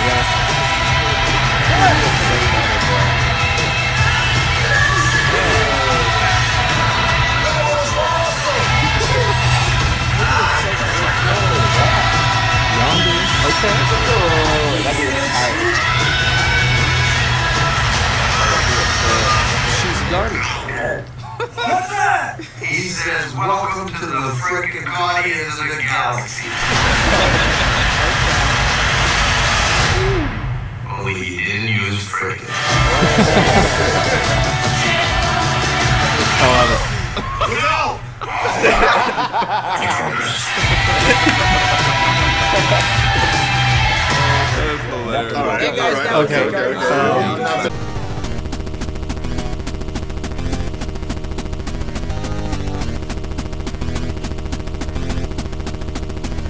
She's garbage. What's that? He says, welcome to the frickin' Guardians of the Galaxy. Only he didn't use frickin'. I love it. No! Okay.